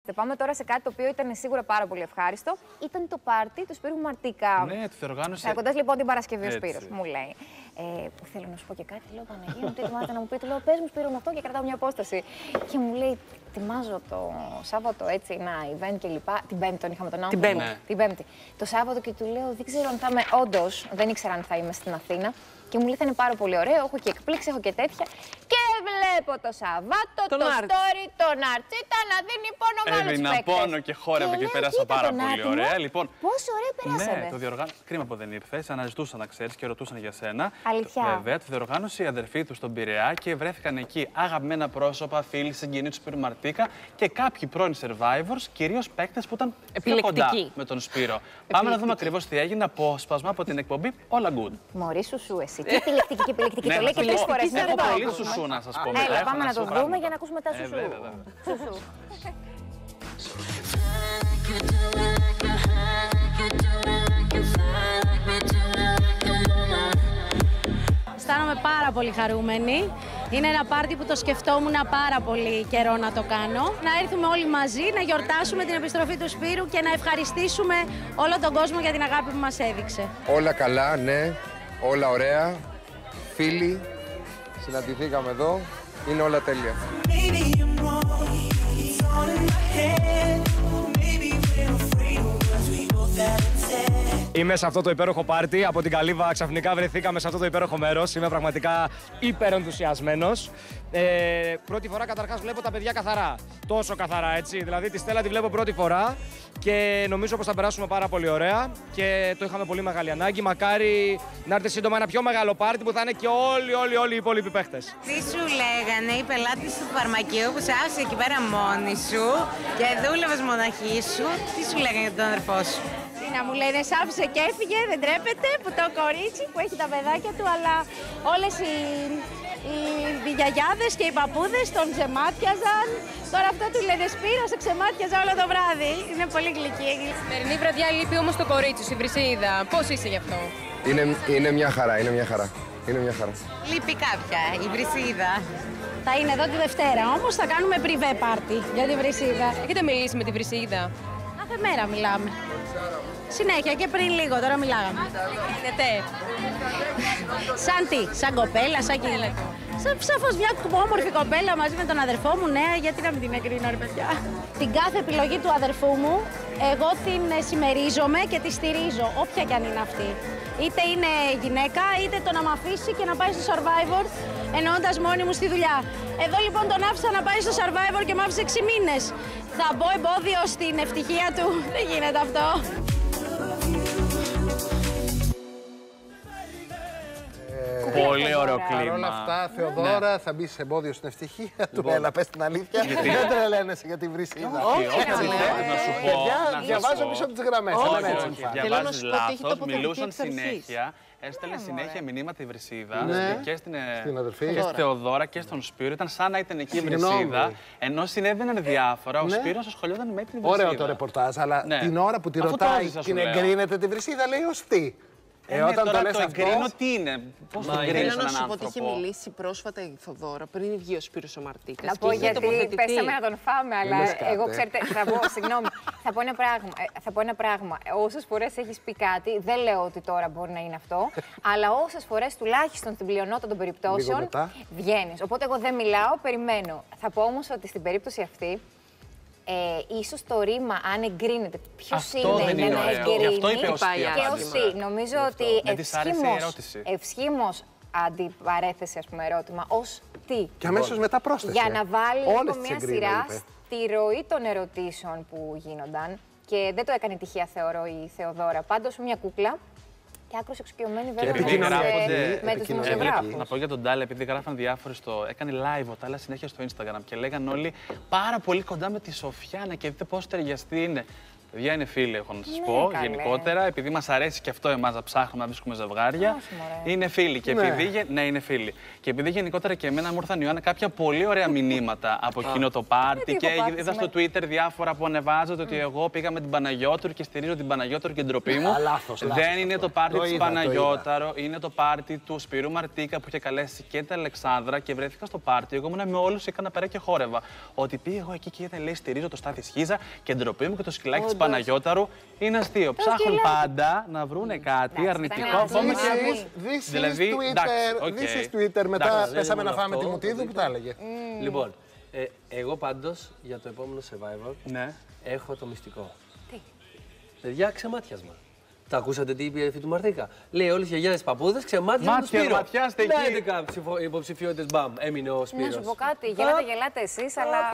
Θα πάμε τώρα σε κάτι το οποίο ήταν σίγουρα πάρα πολύ ευχάριστο. Ήταν το πάρτι του Σπύρου Μαρτίκα. Ναι, τη διοργάνωσε. Ξεκοντάς λοιπόν την Παρασκευή ο Σπύρος, μου λέει. Που θέλω να σου πω και κάτι, λέω Παναγία μου, τι ετοιμάζεται να μου πει, του λέω πες μου Σπύρο με αυτό και κρατάω μια απόσταση. Και μου λέει, ετοιμάζω το Σάββατο έτσι ένα event και λοιπά. Την Πέμπτη τον είχαμε τον άνθρωπο. Την Πέμπτη. Το Σάββατο και του λέω, δεν ξέρω αν θα είμαι, όντως, δεν ήξερα αν θα είμαι στην Αθήνα. Και μου λέει θα είναι πάρα πολύ ωραίο, έχω και εκπλήξει, έχω και τέτοια. Και βλέπω το Σαββάτο, το story, τον Αρτσίτα να δίνει πόνο με άλλους παίκτες. Έδινα πόνο και χόρευε και πέρασα πάρα πολύ ωραία. Λοιπόν, πόσο ωραία περάσαμε. Ναι, το διοργάνωσε. Κρίμα που δεν ήρθε. Αναζητούσαν να ξέρει και ρωτούσαν για σένα. Αλήθεια. Βέβαια, το διοργάνωσε η αδερφή του στον Πειραιά και βρέθηκαν εκεί αγαπημένα πρόσωπα, φίλοι, συγγενείς του Σπύρου Μαρτίκα και κάποιοι πρώην survivors, κυρίως παίκτες που ήταν πιο κοντά με τον Σπύρο. Πάμε να δούμε ακριβώς τι έγινε. Απόσπασμα από την εκπομπή Όλα Good. Μωρή σου εσύ. Και επιλεκτική και επιλεκτική. Το λέει και τρεις φορές. Έχω πολύ σουσού να σας πω. Έλα, πάμε να το δούμε για να ακούσουμε τα σουσού. Αισθάνομαι πάρα πολύ χαρούμενη. Είναι ένα πάρτι που το σκεφτόμουν πάρα πολύ καιρό να το κάνω. Να έρθουμε όλοι μαζί, να γιορτάσουμε την επιστροφή του Σπύρου και να ευχαριστήσουμε όλο τον κόσμο για την αγάπη που μας έδειξε. Όλα καλά, ναι. Όλα ωραία. Φίλοι, συναντηθήκαμε εδώ. Είναι όλα τέλεια. Είμαι σε αυτό το υπέροχο πάρτι. Από την Καλύβα ξαφνικά βρεθήκαμε σε αυτό το υπέροχο μέρος. Είμαι πραγματικά υπερενθουσιασμένος. Πρώτη φορά καταρχάς βλέπω τα παιδιά καθαρά. Τόσο καθαρά, έτσι. Δηλαδή τη Στέλλα τη βλέπω πρώτη φορά και νομίζω πως θα περάσουμε πάρα πολύ ωραία και το είχαμε πολύ μεγάλη ανάγκη. Μακάρι να έρθει σύντομα ένα πιο μεγάλο πάρτι που θα είναι και όλοι οι υπόλοιποι παίχτες. Τι σου λέγανε οι πελάτες του φαρμακείου που σε άφησε εκεί πέρα μόνη σου και δούλευες μοναχή σου, τι σου λέγανε για τον αδερφό σου? Να μου λένε σ' άφησε και έφυγε, δεν τρέπεται, που το κορίτσι που έχει τα παιδάκια του, αλλά όλες οι γιαγιάδες και οι παππούδες τον ξεμάτιαζαν. Τώρα αυτό του λένε Σπύρο, σε ξεμάτιαζα όλο το βράδυ. Είναι πολύ γλυκή. Σημερινή βραδιά λείπει όμως το κορίτσι σου, η Βρυσίδα. Πώς είσαι γι' αυτό? Είναι μια χαρά, είναι μια χαρά. Λείπει κάποια, η Βρυσίδα. Θα είναι εδώ τη Δευτέρα, όμως θα κάνουμε πριβέ πάρτι για τη Βρυσίδα. Έχετε μιλήσει με τη Βρυσίδα? Κάθε μέρα μιλάμε. Συνέχεια και πριν λίγο, τώρα μιλάγαμε. Γίνεται. Σαν τι, σαν κοπέλα, σαν κυρία. Σαφώς μια όμορφη κοπέλα μαζί με τον αδερφό μου, νέα, γιατί να μην την εγκρίνω, ρε παιδιά. Την κάθε επιλογή του αδερφού μου, εγώ την συμμερίζομαι και τη στηρίζω, όποια κι αν είναι αυτή. Είτε είναι γυναίκα, είτε το να μ' αφήσει και να πάει στο Survivor, εννοώντας μόνη μου στη δουλειά. Εδώ λοιπόν τον άφησα να πάει στο Survivor και μ' άφησε 6 μήνες. Θα μπω εμπόδιο στην ευτυχία του, δεν γίνεται αυτό. Πολύ ωραίο κλίμα. Παρ' όλα αυτά, Θεοδώρα, θα μπει σε εμπόδιο στην ευτυχία του. Έλα, πες την αλήθεια. Δεν τρελαίνεσαι για τη Βρυσίδα. Όχι, να σου πω. Διαβάζω πίσω από τις γραμμές. Διαβάζεις λάθος, μιλούσαν συνέχεια. Έστελνε συνέχεια μηνύματα η Βρυσίδα και στην Θεοδώρα και στον Σπύρο. Ήταν σαν να ήταν εκεί η Βρυσίδα. Ενώ συνέβαιναν διάφορα, ο Σπύρος ασχολιόταν με την Βρυσίδα. Ωραίο το ρεπορτάζ, αλλά την ώρα που τη ρωτάει την εγκρίνεται τη Βρυσίδα, λέει ως τι. Όταν τώρα το εγκρίνω, τι είναι, πώς το εγκρίνεις έναν άνθρωπο? Θέλω να σου πω ότι είχε μιλήσει πρόσφατα η Θοδώρα πριν βγει ο Σπύρος ο Μαρτίκας. Να πω γιατί πέσαμε να τον φάμε, αλλά εγώ ξέρετε, θα πω ένα πράγμα. Όσες φορές έχεις πει κάτι, δεν λέω ότι τώρα μπορεί να είναι αυτό, αλλά όσες φορές τουλάχιστον στην πλειονότητα των περιπτώσεων βγαίνεις. Οπότε εγώ δεν μιλάω, περιμένω. Θα πω όμως ότι στην περίπτωση αυτή, ίσως το ρήμα, αν εγκρίνεται, ποιος είναι για να εγκρίνει και όσοι. Νομίζω ότι ευσχήμως αντιπαρέθεση, ας πούμε, ερώτημα, ως τι. Και αμέσως μετά πρόσθεσε. Για να βάλει λοιπόν μια σειρά στη ροή των ερωτήσεων που γίνονταν και δεν το έκανε τυχαία, θεωρώ, η Θεοδώρα. Πάντως μια κούκλα. Και άκρως εξοικειωμένοι βέβαια με τους δημοσιογράφους. Να πω για τον Τάλε, επειδή γράφαν διάφοροι έκανε live ο Τάλε συνέχεια στο Instagram και λέγαν όλοι πάρα πολύ κοντά με τη Σοφιάνα και δείτε πόσο ταιριαστή είναι. Παιδιά είναι φίλοι, έχω να σας πω, γενικότερα. Επειδή μας αρέσει και αυτό εμάς να ψάχνουμε να βρίσκουμε ζευγάρια. Είναι φίλοι. Και επειδή, ναι, είναι φίλοι. Και επειδή γενικότερα και εμένα μου ήρθαν, Ιωάννα, κάποια πολύ ωραία μηνύματα από εκείνο το πάρτι. Και είδα στο Twitter διάφορα που ανεβάζονται ότι εγώ πήγα με την Παναγιώταρου και στηρίζω την Παναγιώταρου και ντροπή μου. Δεν είναι το πάρτι της Παναγιώταρου, είναι το πάρτι του Σπύρου Μαρτίκα που είχε καλέσει και την Αλεξάνδρα και βρέθηκα στο πάρτι. Εγώ ήμουν με όλους, έκανα πέρα και χόρευα. Ότι πήγα εγώ εκεί και είδα, λέει, στηρίζω το Στάθη Σχίζα και ντροπή μου και το σκυλάκι της Παναγιώταρου. Είναι αστείο. Ψάχνουν πάντα να βρούνε κάτι αρνητικό. Δηλαδή, this is Twitter. Μετά πέσαμε να φάμε τη Μουτίδου που τα έλεγε. Λοιπόν, εγώ πάντως για το επόμενο Survivor έχω το μυστικό. Τι? Παιδιά, ξεμάτιασμα. Τα ακούσατε τι είπε η αδερφή του Μαρτίκα? Λέει όλες οι γιαγιάδες παππούδες ξεμάτιασαν το Σπύρο. Ματιάστε εκεί. 11 υποψηφιότητες, μπαμ, έμεινε ο Σπύρος. Να σου πω κάτι, γελάτε εσείς, αλλά